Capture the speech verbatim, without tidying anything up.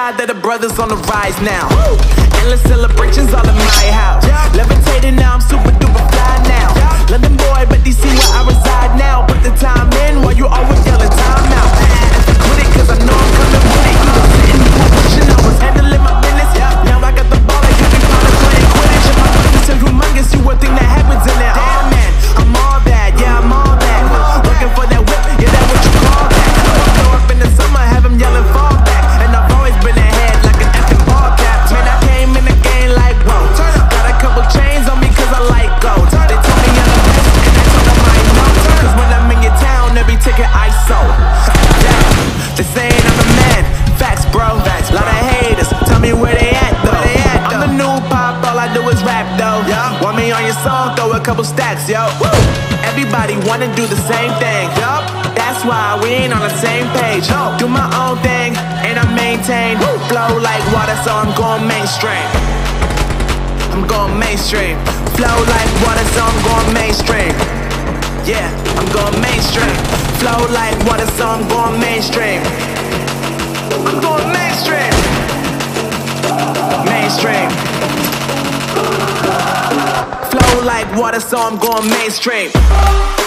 proud that the brothers on the rise now. Endless celebrations all in my house. Levitating now, I'm super duper fly now. London boy, but D C where I reside now. Put the time in while you always yelling time out. Quit it, cause I know I'm coming with it. You was sitting, you were pushing, I was handling my business. Now I got the ball like Harry Potter playing Quidditch. And my business is humongous, you would think that happens in there. Damn man, I'm all that, yeah I'm all that. Looking for that whip, yeah that what you call that. Throw up in the summer, have him yelling fall back. And I've always been ahead like an effing ball cap. Man, I came in the game like whoa. Got a couple chains on me cause I like gold. They told me I'm the best and I told them I ain't know. Cause when I'm in your town, every ticket I sold. They saying I'm the man, facts bro. Facts, lot of haters, tell me where they at though. They at, I'm the new pop, all I do is rap though. Yeah. Want me on your song, throw a couple stacks, yo. Woo. Everybody wanna do the same thing, yup. That's why we ain't on the same page. No. Do my own thing, and I maintain. Woo. Flow like water, so I'm going mainstream. I'm going mainstream. Flow like water, so I'm going mainstream. Yeah, I'm going mainstream. Flow like water, so I'm going mainstream. I'm going mainstream. Mainstream. Flow like water, so I'm going mainstream.